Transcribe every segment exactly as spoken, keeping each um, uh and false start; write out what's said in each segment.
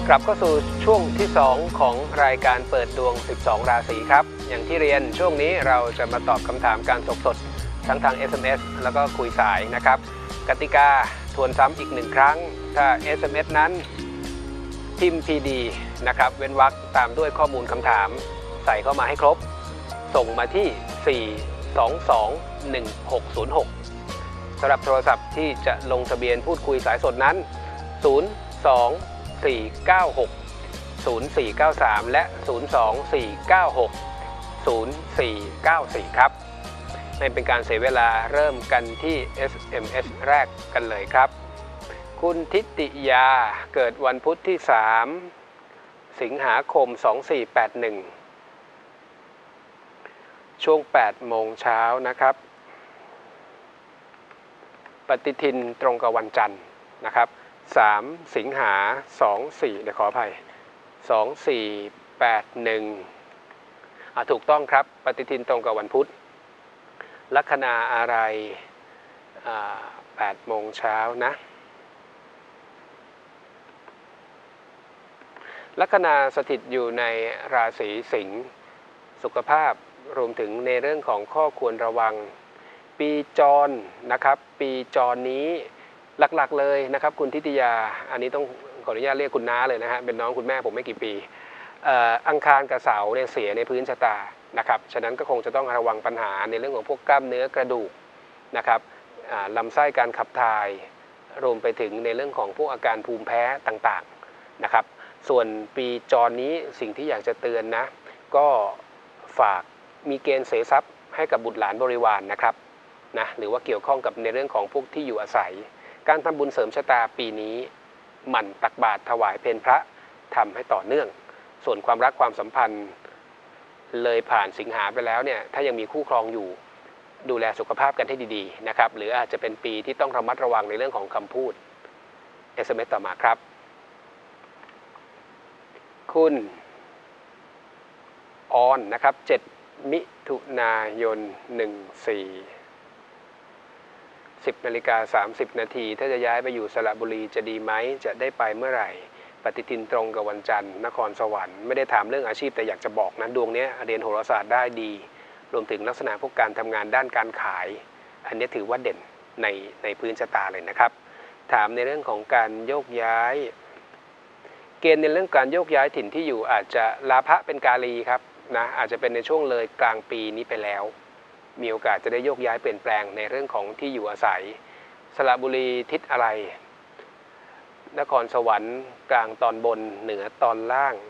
กลับเข้าสู่ช่วงที่สองของรายการเปิดดวงสิบสองราศีครับอย่างที่เรียนช่วงนี้เราจะมาตอบคำถามการสดๆทั้งทาง เอส เอ็ม เอส แล้วก็คุยสายนะครับกติกาทวนซ้ำอีกหนึ่งครั้งถ้า เอส เอ็ม เอส นั้นพิมพ์ พี ดี นะครับเว้นวรรคตามด้วยข้อมูลคำถามใส่เข้ามาให้ครบส่งมาที่สี่ สอง สอง หนึ่ง หก ศูนย์ หกสำหรับโทรศัพท์ที่จะลงทะเบียนพูดคุยสายสดนั้นศูนย์ สอง สี่ เก้า หก ศูนย์ สี่ เก้า สามและศูนย์ สอง สี่ เก้า หก ศูนย์ สี่ เก้า สี่ครับไม่เป็นการเสียเวลาเริ่มกันที่ เอส เอ็ม เอส แรกกันเลยครับคุณทิติยาเกิดวันพุธที่สามสิงหาคมสองสี่แปดหนึ่งช่วงแปดโมงเช้านะครับปฏิทินตรงกับวันจันทร์นะครับสามสิงหาสองสี่เดี๋ยวขออภัยสองสี่แปดหนึ่งอ่ะถูกต้องครับปฏิทินตรงกับวันพุธลัคนาอะไรอ่าแปดโมงเช้านะลัคนาสถิตอยู่ในราศีสิงห์สุขภาพรวมถึงในเรื่องของข้อควรระวังปีจรนะครับปีจรนี้หลักๆเลยนะครับคุณทิติยาอันนี้ต้องขออนุญาตเรียกคุณน้าเลยนะฮะเป็นน้องคุณแม่ผมไม่กี่ปีอังคารกับเสาร์เนี่ยเสียในพื้นชะตานะครับฉะนั้นก็คงจะต้องระวังปัญหาในเรื่องของพวกกล้ามเนื้อกระดูกนะครับลำไส้การขับถ่ายรวมไปถึงในเรื่องของพวกอาการภูมิแพ้ต่างๆนะครับส่วนปีจรนี้สิ่งที่อยากจะเตือนนะก็ฝากมีเกณฑ์เสียทรัพย์ให้กับบุตรหลานบริวาร น, นะครับนะหรือว่าเกี่ยวข้องกับในเรื่องของพวกที่อยู่อาศัยการทำบุญเสริมชะตาปีนี้หมั่นตักบาตรถวายเพลพระทำให้ต่อเนื่องส่วนความรักความสัมพันธ์เลยผ่านสิงหาไปแล้วเนี่ยถ้ายังมีคู่ครองอยู่ดูแลสุขภาพกันให้ดีๆนะครับหรืออาจจะเป็นปีที่ต้องระมัดระวังในเรื่องของคำพูด เอส เอ็ม เอส ต่อมาครับคุณออนนะครับเจ็ดมิถุนายนหนึ่งสี่สิบนาฬิกาสามสิบนาทีถ้าจะย้ายไปอยู่สระบุรีจะดีไหมจะได้ไปเมื่อไหร่ปฏิทินตรงกับวันจันทร์นครสวรรค์ไม่ได้ถามเรื่องอาชีพแต่อยากจะบอกนะดวงนี้เรียนโหราศาสตร์ได้ดีรวมถึงลักษณะพวกการทำงานด้านการขายอันนี้ถือว่าเด่นในในพื้นชะตาเลยนะครับถามในเรื่องของการโยกย้ายเกณฑ์ในเรื่องการโยกย้ายถิ่นที่อยู่อาจจะลาภะเป็นกาลีครับนะอาจจะเป็นในช่วงเลยกลางปีนี้ไปแล้วมีโอกาสจะได้โยกย้ายเปลี่ยนแปลงในเรื่องของที่อยู่อาศัยสระบุรีทิศอะไรนครสวรรค์กลางตอนบนเหนือตอนล่าง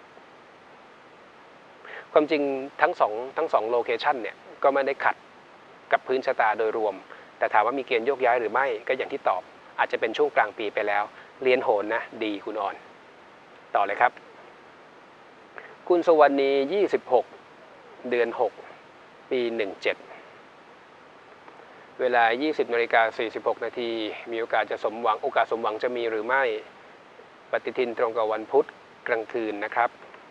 ความจริงทั้งสองทั้งสองโลเคชันเนี่ยก็ไม่ได้ขัดกับพื้นชะตาโดยรวมแต่ถามว่ามีเกณฑ์โยกย้ายหรือไม่ก็อย่างที่ตอบอาจจะเป็นช่วงกลางปีไปแล้วเรียนโหร นะดีคุณอ่อนต่อเลยครับคุณสวรรณียี่สิบหกเดือนหกปีหนึ่งเจ็ดเวลา ยี่สิบนาฬิกาสี่สิบหกนาทีมีโอกาสจะสมหวังโอกาสสมหวังจะมีหรือไม่ปฏิทินตรงกับวันพุธกลางคืนนะครับ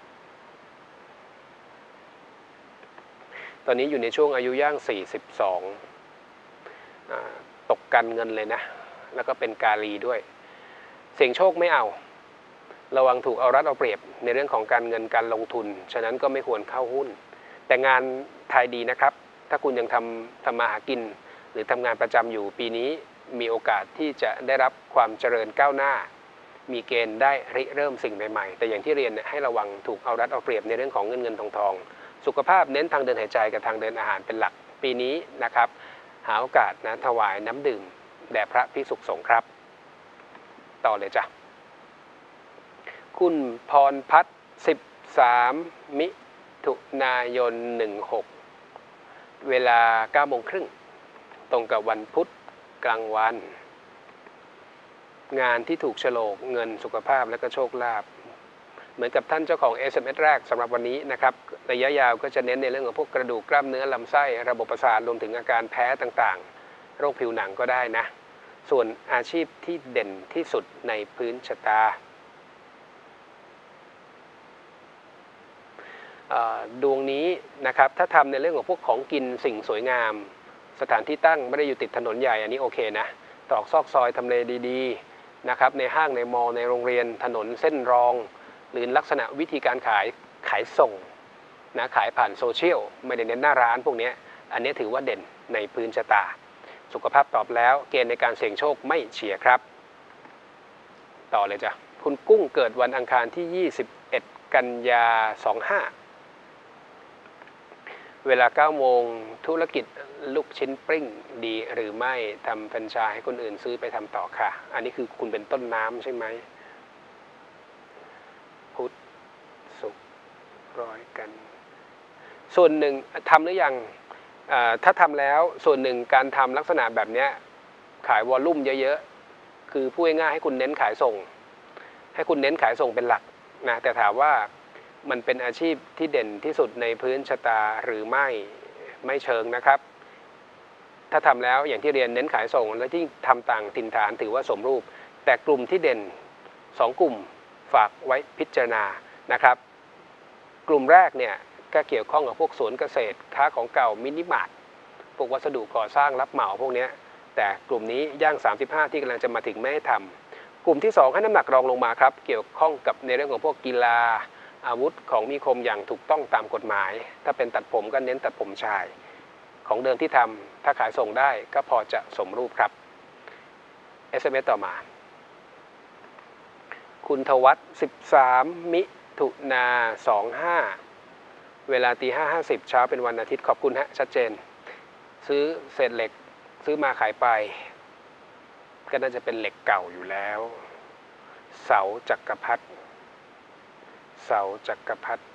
ตอนนี้อยู่ในช่วงอายุย่างสี่สิบสองอ่าตกกันเงินเลยนะแล้วก็เป็นกาลีด้วยเสี่ยงโชคไม่เอาระวังถูกเอารัดเอาเปรียบในเรื่องของการเงินการลงทุนฉะนั้นก็ไม่ควรเข้าหุ้นแต่งานไทยดีนะครับถ้าคุณยังทำทำมาหากินหรือทำงานประจำอยู่ปีนี้มีโอกาสที่จะได้รับความเจริญก้าวหน้ามีเกณฑ์ได้ริเริ่มสิ่งใหม่ๆแต่อย่างที่เรียนให้ระวังถูกเอารัดเอาเปรียบในเรื่องของเงินเงินทองทองสุขภาพเน้นทางเดินหายใจกับทางเดินอาหารเป็นหลักปีนี้นะครับหาโอกาสนะถวายน้ำดื่มแด่พระภิกษุสงฆ์ครับต่อเลยจ้ะคุณพรพัฒน์สิบสามมิถุนายนหนึ่งหกเวลาเก้าโมงครึ่งตรงกับวันพุธกลางวันงานที่ถูกโฉลกเงินสุขภาพและก็โชคลาภเหมือนกับท่านเจ้าของ เอส เอ็ม เอส แรกสำหรับวันนี้นะครับระยะยาวก็จะเน้นในเรื่องของพวกกระดูกกล้ามเนื้อลำไส้ระบบประสาทรวมถึงอาการแพ้ต่างๆโรคผิวหนังก็ได้นะส่วนอาชีพที่เด่นที่สุดในพื้นชะตาดวงนี้นะครับถ้าทำในเรื่องของพวกของกินสิ่งสวยงามสถานที่ตั้งไม่ได้อยู่ติดถนนใหญ่อันนี้โอเคนะตรอกซอกซอยทำเลดีๆนะครับในห้างในมอลล์ในโรงเรียนถนนเส้นรองหรือลักษณะวิธีการขายขายส่งนะขายผ่านโซเชียลไม่ได้เน้นหน้าร้านพวกนี้อันนี้ถือว่าเด่นในพื้นชะตาสุขภาพตอบแล้วเกณฑ์ในการเสี่ยงโชคไม่เฉียดครับต่อเลยจ้ะคุณกุ้งเกิดวันอังคารที่ยี่สิบเอ็ดกันยาสองห้าเวลาเก้าโมงธุรกิจลูกชิ้นปริ้งดีหรือไม่ทำแฟรนไชส์ให้คนอื่นซื้อไปทำต่อค่ะอันนี้คือคุณเป็นต้นน้ำใช่ไหมพุธศุกร์ร้อยกันส่วนหนึ่งทำหรือยังถ้าทำแล้วส่วนหนึ่งการทำลักษณะแบบนี้ขายวอลลุ่มเยอะๆคือพูดง่ายๆให้คุณเน้นขายส่งให้คุณเน้นขายส่งเป็นหลักนะแต่ถามว่ามันเป็นอาชีพที่เด่นที่สุดในพื้นชะตาหรือไม่ไม่เชิงนะครับถ้าทำแล้วอย่างที่เรียนเน้นขายส่งและที่ทำต่างถิ่นฐานถือว่าสมรูปแต่กลุ่มที่เด่นสองกลุ่มฝากไว้พิจารณานะครับกลุ่มแรกเนี่ยก็เกี่ยวข้องกับพวกสวนเกษตรค้าของเก่ามินิมาร์ทพวกวัสดุก่อสร้างรับเหมาพวกนี้แต่กลุ่มนี้ย่างสามสิบห้าที่กำลังจะมาถึงไม่ให้ทำกลุ่มที่สองให้น้ำหนักรองลงมาครับเกี่ยวข้องกับในเรื่องของพวกกีฬาอาวุธของมีคมอย่างถูกต้องตามกฎหมายถ้าเป็นตัดผมก็เน้นตัดผมชายของเดิมที่ทำถ้าขายส่งได้ก็พอจะสมรูปครับ เอส เอ็ม เอส ต่อมาคุณทวัฒน์สิบสามมิถุนาสองห้าเวลาตีห้าห้าสิบเช้าเป็นวันอาทิตย์ขอบคุณฮะชัดเจนซื้อเศษเหล็กซื้อมาขายไปก็น่าจะเป็นเหล็กเก่าอยู่แล้วเสาจักรพรรดิเสาจักรพรรดิ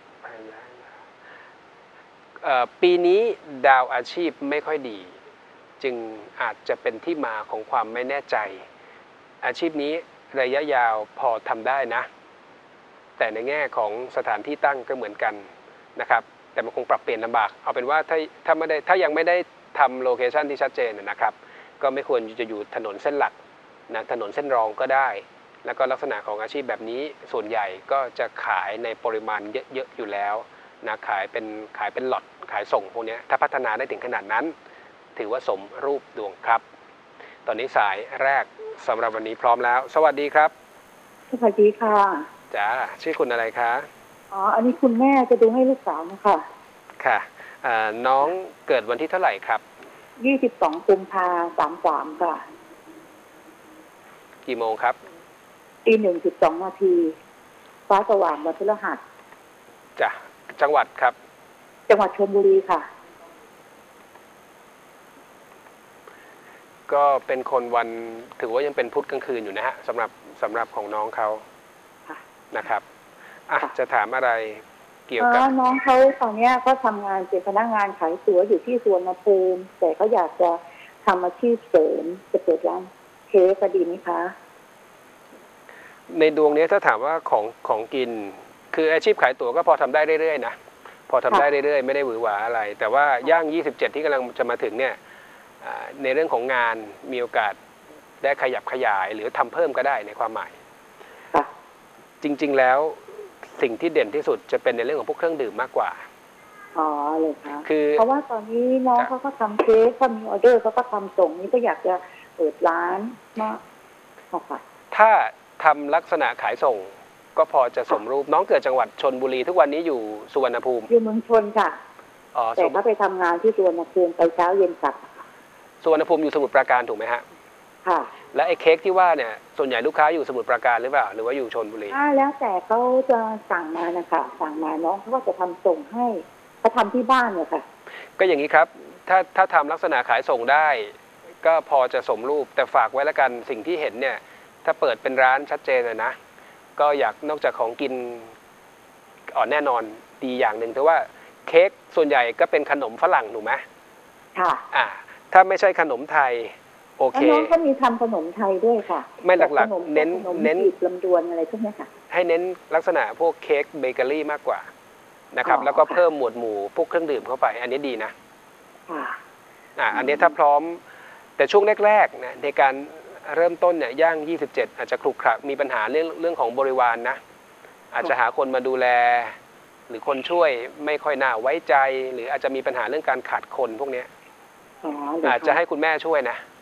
ปีนี้ดาวอาชีพไม่ค่อยดีจึงอาจจะเป็นที่มาของความไม่แน่ใจอาชีพนี้ระยะยาวพอทำได้นะแต่ในแง่ของสถานที่ตั้งก็เหมือนกันนะครับแต่มันคงปรับเปลี่ยนลำบากเอาเป็นว่าถ้าถ้าไม่ได้ถ้ายังไม่ได้ทำโลเคชันที่ชัดเจนนะครับก็ไม่ควรจะอยู่ถนนเส้นหลักนะถนนเส้นรองก็ได้แล้วก็ลักษณะของอาชีพแบบนี้ส่วนใหญ่ก็จะขายในปริมาณเยอะๆอยู่แล้วนะขายเป็นขายเป็นหลอตขายส่งพวกนี้ถ้าพัฒนาได้ถึงขนาดนั้นถือว่าสมรูปดวงครับตอนนี้สายแรกสำหรับวันนี้พร้อมแล้วสวัสดีครับสวัสดีค่ะจ้าชื่อคุณอะไรคะอ๋ออันนี้คุณแม่จะดูให้ลูกสาวนะคะค่ะน้องเกิดวันที่เท่าไหร่ครับยี่สิบสองกุมภาสามสามค่ะกี่โมงครับตีหนึ่งสิบสองนาทีฟ้าสว่างวันพฤหัสจ้ะจังหวัดครับจังหวัดชลบุรีค่ะก็เป็นคนวันถือว่ายังเป็นพุธกลางคืนอยู่นะฮะสำหรับสำหรับของน้องเขานะครับอ่ะจะถามอะไรเกี่ยวกับน้องเขาตอนนี้ก็ทำงานเป็นพนักงานขายตั๋วอยู่ที่สวนภูมิแต่เขาอยากจะทำอาชีพเสริมจะเปิดร้านเค้กดีไหมคะในดวงนี้ถ้าถามว่าของของกินคืออาชีพขายตั๋วก็พอทำได้เรื่อยๆนะพอทำได้เรื่อยๆไม่ได้หวือหวาอะไรแต่ว่าย่างยี่สิบเจ็ดที่กำลังจะมาถึงเนี่ยในเรื่องของงานมีโอกาสได้ขยับขยายหรือทำเพิ่มก็ได้ในความหมายจริงๆแล้วสิ่งที่เด่นที่สุดจะเป็นในเรื่องของพวกเครื่องดื่มมากกว่าอ๋อเลยค่ะคือเพราะว่าตอนนี้น้องเขาก็ทำเค้กเขามีออเดอร์เขาก็ทำส่งนี้ก็อยากจะเปิดร้านมากค่ะถ้าทำลักษณะขายส่งก็พอจะสมรูปน้องเกิดจังหวัดชลบุรีทุกวันนี้อยู่สุวรรณภูมิอยู่เมืองชนค่ะอ๋อแต่เขาไปทำงานที่สุวรรณภูมิไปเช้าเย็นกลับสุวรรณภูมิอยู่สมุทรปราการถูกไหมฮะค่ะและไอ้เค้กที่ว่าเนี่ยส่วนใหญ่ลูกค้าอยู่สมุทรปราการหรือเปล่าหรือว่าอยู่ชลบุรีอ่าแล้วแต่เขาจะสั่งมานะคะสั่งมาน้องเขาก็จะทำส่งให้เขาทำที่บ้านเนี่ยค่ะก็อย่างนี้ครับถ้าถ้าทำลักษณะขายส่งได้ก็พอจะสมรูปแต่ฝากไว้แล้วกันสิ่งที่เห็นเนี่ยถ้าเปิดเป็นร้านชัดเจนเลยนะก็อยากนอกจากของกินอ่อนแน่นอนดีอย่างหนึ่งแต่ว่าเค้กส่วนใหญ่ก็เป็นขนมฝรั่งถูกไหมค่ะอ่าถ้าไม่ใช่ขนมไทยโอเคน้องก็มีทำขนมไทยด้วยค่ะไม่หลักๆเน้นเน้นลำดวนอะไรพวกนี้ค่ะให้เน้นลักษณะพวกเค้กเบเกอรี่มากกว่านะครับแล้วก็เพิ่มหมวดหมู่พวกเครื่องดื่มเข้าไปอันนี้ดีนะค่ะอ่าอันนี้ถ้าพร้อมแต่ช่วงแรกๆนะในการเริ่มต้นเนี่ยย่างยี่สิบเจ็ดอาจจะคลุกคลักมีปัญหาเรื่องเรื่องของบริวาร นะอาจจะหาคนมาดูแลหรือคนช่วยไม่ค่อยน่าไว้ใจหรืออาจจะมีปัญหาเรื่องการขาดคนพวกนี้อาจจะให้คุณแม่ช่วยนะ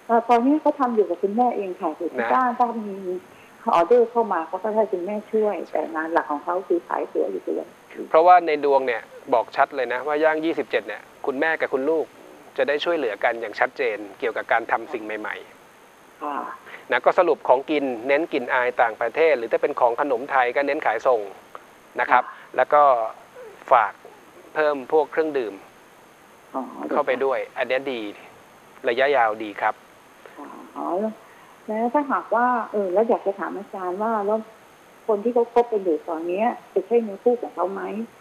เอ่อตอนนี้เขาทำอยู่กับคุณแม่เองค่ะอยู่ที่นะบ้านถ้ามีออเดอร์เข้ามาเขาก็ให้คุณแม่ช่วย แต่งานหลักของเขาคือขายตั๋วอยู่ตัวเพราะว่าในดวงเนี่ยบอกชัดเลยนะว่าย่างยี่สิบเจ็ดเนี่ยคุณแม่กับคุณลูกจะได้ช่วยเหลือกันอย่างชัดเจนเกี่ยวกับการทำสิ่งใหม่ค่ะๆนะก็สรุปของกินเน้นกลิ่นอายต่างประเทศ หรือถ้าเป็นของขนมไทยก็เน้นขายส่งนะครับ แล้วก็ฝากเพิ่มพวกเครื่องดื่มอ๋อเข้าไปด้วย อันนี้ดีระยะยาวดีครับอ๋อแล้วถ้าหากว่าเออแล้วอยากจะถามอาจารย์ว่าแล้วคนที่เขาคบกันอยู่ตอนนี้จะใช่เนื้อคู่ของเขาไหม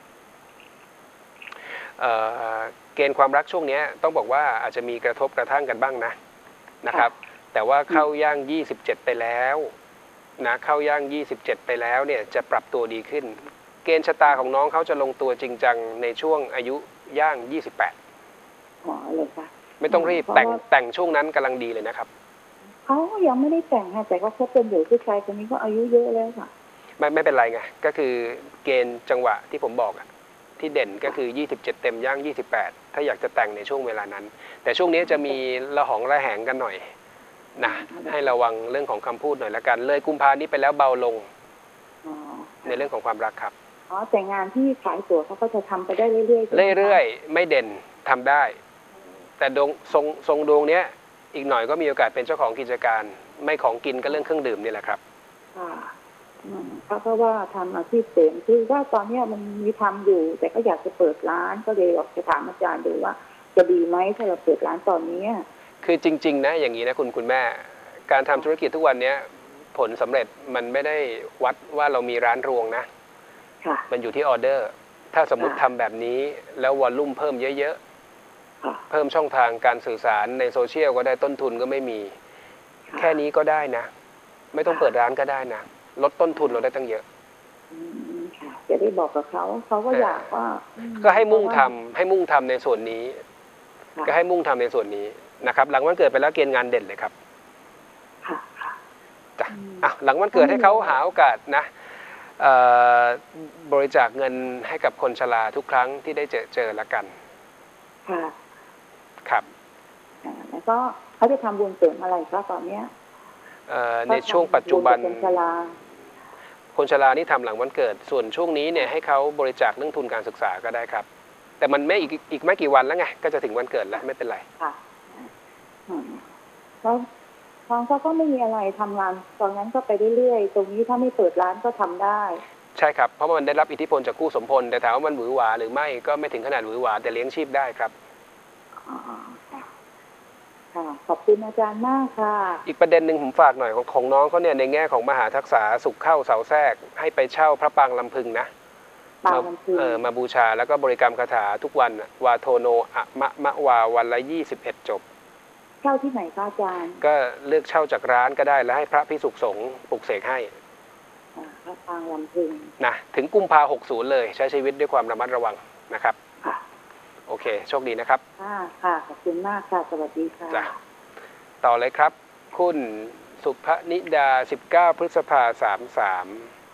เอ่อเกณฑ์ความรักช่วงนี้ต้องบอกว่าอาจจะมีกระทบกระทั่งกันบ้างนะนะครับ แต่ว่าเข้าย่างยี่สิบเจ็ดไปแล้วนะเข้าย่างยี่สิบเจ็ดไปแล้วเนี่ยจะปรับตัวดีขึ้น เกณฑ์ชะตาของน้องเขาจะลงตัวจริงจังในช่วงอายุย่างยี่สิบแปดอ๋อเลยค่ะไม่ต้องรีบแต่งแต่งช่วงนั้นกำลังดีเลยนะครับเขายังไม่ได้แต่งค่ะแต่ก็คบกันอยู่ผู้ชายคนนี้ก็อายุเยอะแล้วค่ะไม่ไม่เป็นไรไงก็คือเกณฑ์จังหวะที่ผมบอกอะที่เด่นก็คือยี่สิบเจ็ดเต็มย่างยี่สิบแปดถ้าอยากจะแต่งในช่วงเวลานั้น แต่ช่วงนี้จะมีละหองระแหงกันหน่อยนะให้ระวังเรื่องของคำพูดหน่อยละกันเลยกุมภานี้ไปแล้วเบาลงอ๋อในเรื่องของความรักครับอ๋อแต่งานที่ขายตั๋วเขาก็จะทำไปได้เรื่อยๆใช่ไหมคะเรื่อยๆไม่เด่นทำได้ แต่ดวงทรงทรงดวงเนี้ยอีกหน่อยก็มีโอกาสเป็นเจ้าของกิจการ ไม่ของกินก็เรื่องเครื่องดื่มนี่แหละครับค่ะอืมเขาก็ว่าทำอาชีพเสริมคือว่าตอนเนี้ยมันมีทำอยู่ แต่ก็อยากจะเปิดร้านก็เลยอยากจะถามอาจารย์ดูว่า จะดีไหมถ้าเราเปิดร้านตอนนี้คือจริงๆนะอย่างนี้นะคุณคุณแม่ การทำธุรกิจทุกวันนี้ผลสำเร็จมันไม่ได้วัดว่าเรามีร้านรวงนะค่ะมันอยู่ที่ออเดอร์ ถ้าสมมุติค่ะทำแบบนี้แล้ววอลลุ่มเพิ่มเยอะค่ะๆ เพิ่มช่องทางการสื่อสารในโซเชียลก็ได้ต้นทุนก็ไม่มีค่ะแค่นี้ก็ได้นะ ไม่ต้องเปิดร้านก็ได้นะ ลดต้นทุนเราได้ตั้งเยอะอืมค่ะจะได้บอกกับเขาเขาก็อยากว่าอืก็ให้มุ่งทำเพราะว่าให้มุ่งทำในส่วนนี้ค่ะก็ให้มุ่งทำในส่วนนี้นะครับ หลังวันเกิดไปแล้วเกณฑ์งานเด่นเลยครับค่ะค่ะจ้ะอืมอ่ะหลังวันเกิดให้เขาหาโอกาสนะเอ่อบริจาคเงินให้กับคนชราทุกครั้งที่ได้เจอเจอละกันค่ะครับอ่าแล้วก็เขาจะทำบุญเสริมอะไรคะตอนเนี้ยเอ่อในช่วงปัจจุบันก็ทำบุญกับคนชราคนชรานี่ทำหลังวันเกิด ส่วนช่วงนี้เนี่ยให้เขาบริจาคเรื่องทุนการศึกษาก็ได้ครับ แต่มันไม่อีกอีกไม่กี่วันแล้วไงก็จะถึงวันเกิดแล้วไม่เป็นไรค่ะอืมแล้วทางเขาก็ไม่มีอะไรทำงาน ตอนนั้นก็ไปเรื่อยๆตรงนี้ถ้าไม่เปิดร้านก็ทำได้ใช่ครับเพราะว่ามันได้รับอิทธิพลจากคู่สมพลแต่ถามว่ามันหวือหวาหรือไม่ก็ไม่ถึงขนาดหวือหวาแต่เลี้ยงชีพได้ครับอ๋อค่ะค่ะขอบคุณอาจารย์มากค่ะอีกประเด็นหนึ่งผมฝากหน่อยของของน้องเขาเนี่ยในแง่ของมหาทักษะสุขเข้าเสาแทรกให้ไปเช่าพระปางลำพึงนะปางมาลำพึงเออมาบูชาแล้วก็บริกรรมคาถาทุกวันน่ะวาโทโนอะมะมะวาวันละยี่สิบเอ็ดจบเช่าที่ไหนคะอาจารย์ก็เลือกเช่าจากร้านก็ได้แล้วให้พระพิสุขสงฆ์ปลุกเสกให้อ่าพระปางลำพึงนะถึงกุมภาหกศูนย์เลยใช้ชีวิตด้วยความระมัดระวังนะครับค่ะโอเคโชคดีนะครับค่ะค่ะขอบคุณมากค่ะ สวัสดีค่ะจ้ะต่อเลยครับ คุณสุภนิดาสิบเก้าพฤษภาสามสาม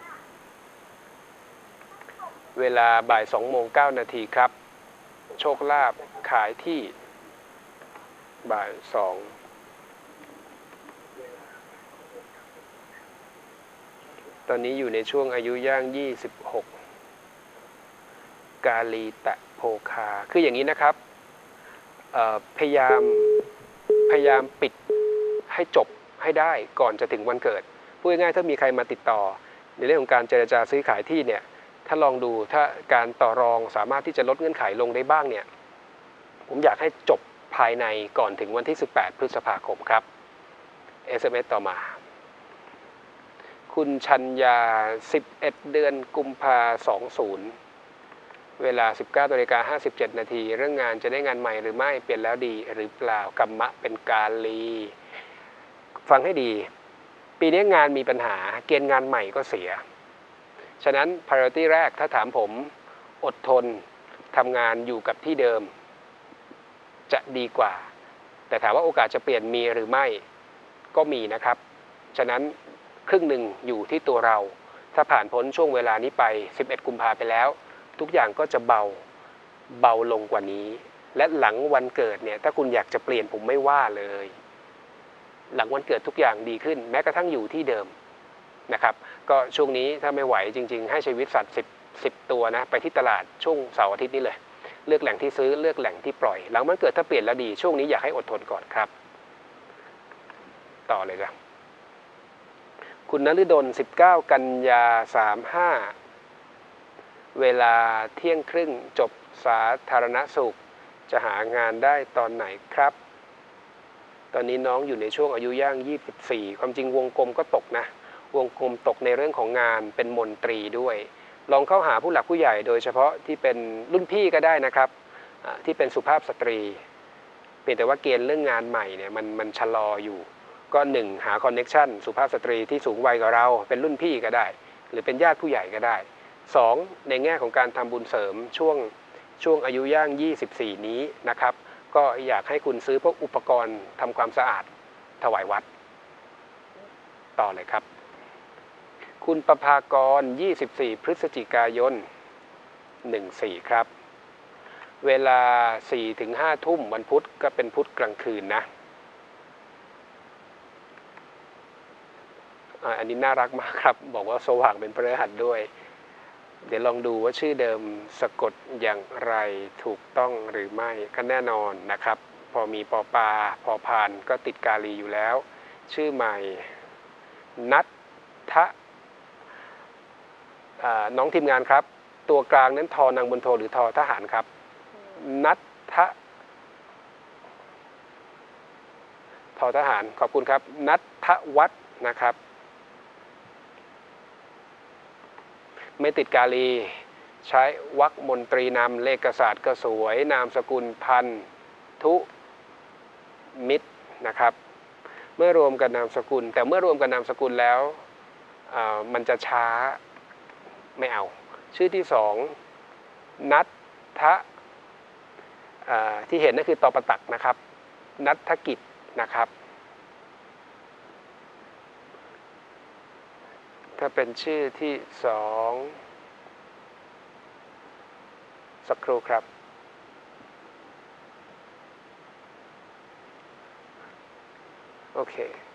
เวลาบ่ายสองโมงเก้านาทีครับ โชคลาภขายที่บ่ายสองตอนนี้อยู่ในช่วงอายุย่างยี่สิบหกกาลีตะโภคา คืออย่างนี้นะครับพยายามพยายามปิดให้จบให้ได้ก่อนจะถึงวันเกิดพูดง่ายๆถ้ามีใครมาติดต่อในเรื่องของการเจรจาซื้อขายที่เนี่ยถ้าลองดูถ้าการต่อรองสามารถที่จะลดเงื่อนไขลงได้บ้างเนี่ยผมอยากให้จบภายในก่อนถึงวันที่สิบแปดพฤษภาคมครับ เอส เอ็ม เอส ต่อมาคุณชัญญาสิบเอ็ดเดือนกุมภาสองศูนย์เวลา สิบเก้านาฬิกาห้าสิบเจ็ดนาทีเรื่องงานจะได้งานใหม่หรือไม่เปลี่ยนแล้วดีหรือเปล่ากรรมะเป็นกาลีฟังให้ดีปีนี้งานมีปัญหาเกณฑ์งานใหม่ก็เสียฉะนั้น priority แรกถ้าถามผมอดทนทำงานอยู่กับที่เดิมจะดีกว่าแต่ถามว่าโอกาสจะเปลี่ยนมีหรือไม่ก็มีนะครับฉะนั้นครึ่งหนึ่งอยู่ที่ตัวเราถ้าผ่านพ้นช่วงเวลานี้ไปสิบเอ็ดกุมภาพันธ์ไปแล้วทุกอย่างก็จะเบาเบาลงกว่านี้และหลังวันเกิดเนี่ยถ้าคุณอยากจะเปลี่ยนผมไม่ว่าเลยหลังวันเกิดทุกอย่างดีขึ้นแม้กระทั่งอยู่ที่เดิมนะครับก็ช่วงนี้ถ้าไม่ไหวจริงๆให้ชีวิตสัตว์สิบ สิบตัวนะไปที่ตลาดช่วงเสาร์อาทิตย์นี้เลยเลือกแหล่งที่ซื้อเลือกแหล่งที่ปล่อยหลังวันเกิดถ้าเปลี่ยนแล้วดีช่วงนี้อยากให้อดทนก่อนครับต่อเลยครับคุณนฤดลสิบเก้ากันยาสามห้าเวลาเที่ยงครึ่งจบสาธารณสุขจะหางานได้ตอนไหนครับตอนนี้น้องอยู่ในช่วงอายุย่างยี่สิบสี่ความจริงวงกลมก็ตกนะวงกลมตกในเรื่องของงานเป็นมนตรีด้วยลองเข้าหาผู้หลักผู้ใหญ่โดยเฉพาะที่เป็นรุ่นพี่ก็ได้นะครับที่เป็นสุภาพสตรีเพียงแต่ว่าเกณฑ์เรื่องงานใหม่เนี่ยมันมันชะลออยู่ก็หนึ่งหาคอนเน็กชันสุภาพสตรีที่สูงวัยกว่าเราเป็นรุ่นพี่ก็ได้หรือเป็นญาติผู้ใหญ่ก็ได้สองในแง่ของการทำบุญเสริมช่วงช่วงอายุย่างยี่สิบสี่นี้นะครับก็อยากให้คุณซื้อพวกอุปกรณ์ทำความสะอาดถวายวัดต่อเลยครับคุณประภากรยี่สิบสี่พฤศจิกายนสิบสี่ครับเวลา สี่ถึงห้า ทุ่มวันพุธก็เป็นพุธกลางคืนนะอันนี้น่ารักมากครับบอกว่าสว่างเป็นพฤหัสด้วยเดี๋ยวลองดูว่าชื่อเดิมสะกดอย่างไรถูกต้องหรือไม่ก็แน่นอนนะครับพอมีปอปาพอพานก็ติดกาลีอยู่แล้วชื่อใหม่นัททะน้องทีมงานครับตัวกลางนั้นทอนางบนโทหรือทอทหารครับนัททะทอทหารขอบคุณครับนัททวัฒน์นะครับไม่ติดกาลีใช้วรรคมนตรีนำเลขศาสตร์ก็สวยนามสกุลพันธุมิตรนะครับเมื่อรวมกับนามสกุลแต่เมื่อรวมกับนามสกุลแล้วมันจะช้าไม่เอาชื่อที่สองนัททะที่เห็นนั่นคือตอประตักนะครับนัทธกิจนะครับถ้าเป็นชื่อที่สองสักครู่ครับโอเค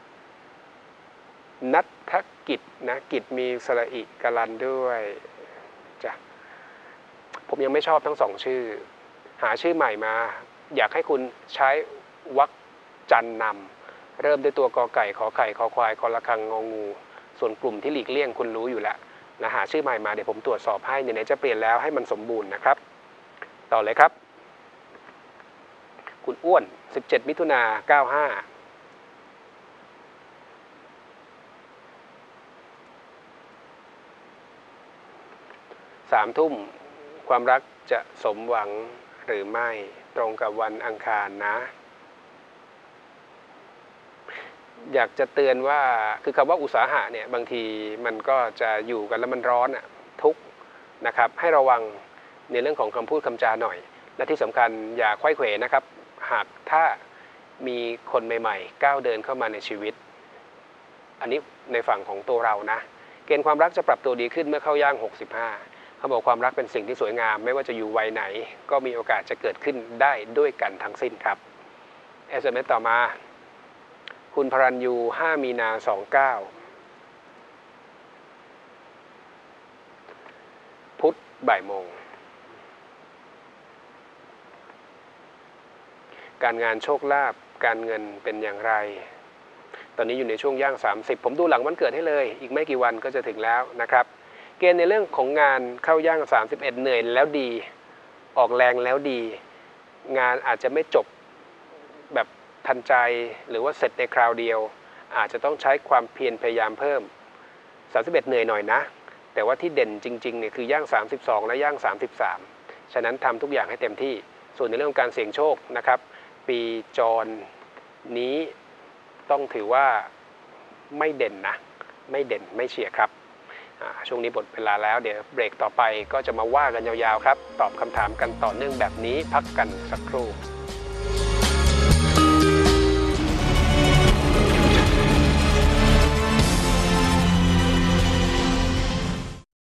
นัทธกิจนะกิจมีสระอิกลันด้วยจ้ะผมยังไม่ชอบทั้งสองชื่อหาชื่อใหม่มาอยากให้คุณใช้วรรคจันนำเริ่มด้วยตัวกอไก่ขอไข่ขอควายคอระฆังงองูส่วนกลุ่มที่หลีกเลี่ยงคุณรู้อยู่แล้วนะหาชื่อใหม่มาเดี๋ยวผมตรวจสอบให้ไหนๆจะเปลี่ยนแล้วให้มันสมบูรณ์นะครับต่อเลยครับคุณอ้วนสิบเจ็ดมิถุนาเก้าห้าสามทุ่มความรักจะสมหวังหรือไม่ตรงกับวันอังคารนะอยากจะเตือนว่าคือคำว่าอุตสาหะเนี่ยบางทีมันก็จะอยู่กันแล้วมันร้อนอะทุกข์นะครับให้ระวังในเรื่องของคำพูดคำจาหน่อยและที่สำคัญอย่าไขว้เขวนะครับหากถ้ามีคนใหม่ๆก้าวเดินเข้ามาในชีวิตอันนี้ในฝั่งของตัวเรานะเกณฑ์ความรักจะปรับตัวดีขึ้นเมื่อเข้าย่างหกสิบห้าเขาบอกความรักเป็นสิ่งที่สวยงามไม่ว่าจะอยู่วัยไหนก็มีโอกาสจะเกิดขึ้นได้ด้วยกันทั้งสิ้นครับ เอส เอ็ม เอส ต่อมาคุณพรัญยูห้ามีนาสองเก้าพุธบ่ายโมงการงานโชคลาภการเงินเป็นอย่างไรตอนนี้อยู่ในช่วงย่างสามสิบผมดูหลังวันเกิดให้เลยอีกไม่กี่วันก็จะถึงแล้วนะครับเกณฑ์ในเรื่องของงานเข้าย่างสามสิบเอ็ดเหนื่อยแล้วดีออกแรงแล้วดีงานอาจจะไม่จบแบบทันใจหรือว่าเสร็จในคราวเดียวอาจจะต้องใช้ความเพียรพยายามเพิ่มสามสิบเอ็ดเหนื่อยหน่อยนะแต่ว่าที่เด่นจริงๆเนี่ยคือย่างสามสิบสองและย่างสามสิบสามฉะนั้นทำทุกอย่างให้เต็มที่ส่วนในเรื่องการเสี่ยงโชคนะครับปีจรนี้ต้องถือว่าไม่เด่นนะไม่เด่นไม่เฉียดครับช่วงนี้หมดเวลาแล้วเดี๋ยวเบรกต่อไปก็จะมาว่ากันยาวๆครับตอบคำถามกันต่อเนื่องแบบนี้พักกันสักครู่